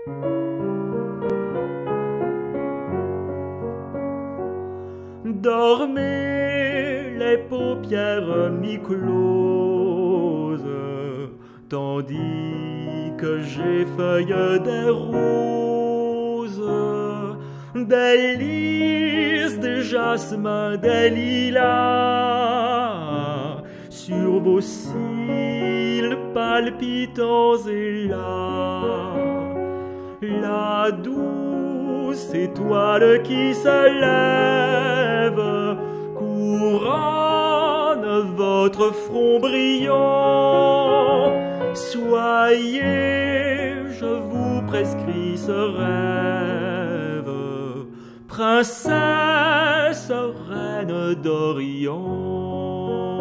Dormez les paupières mi-closes, tandis que j'effeuille des roses, des lys, des jasmins, des lilas, sur vos cils palpitants et là, la douce étoile qui se lève couronne votre front brillant. Soyez, je vous prescris ce rêve, princesse, reine d'Orient.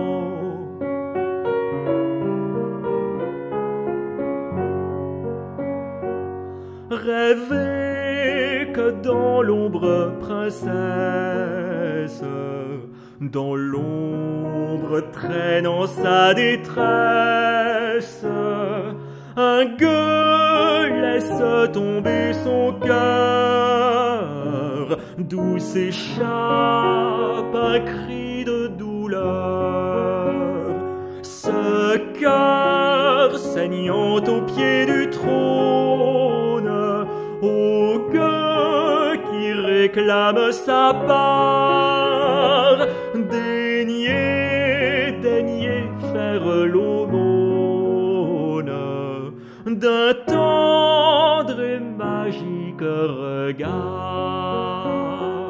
Rêvez que dans l'ombre, princesse, dans l'ombre traînant sa détresse, un gueux laisse tomber son cœur, d'où s'échappe un cri de douleur. Ce cœur saignant au pied du trône, au gueux qui réclame sa part, daignez, daignez faire l'aumône d'un tendre et magique regard.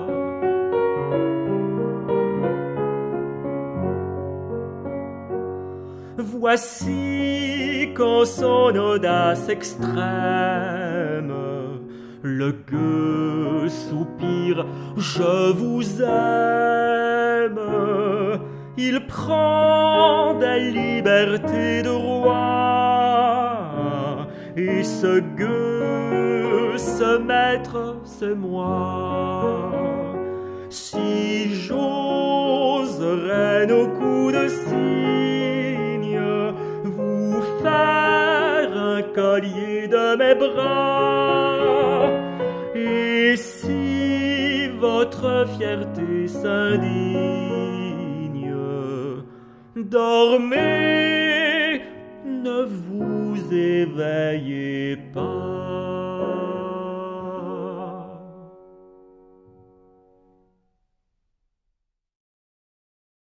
Voici qu'en son audace extrême, le gueux soupire « Je vous aime ». Il prend des libertés de roi, et ce gueux, ce maître, c'est moi. Si j'oserais au coup de cygne vous faire un collier de mes bras, et si votre fierté s'indigne, dormez, ne vous éveillez pas.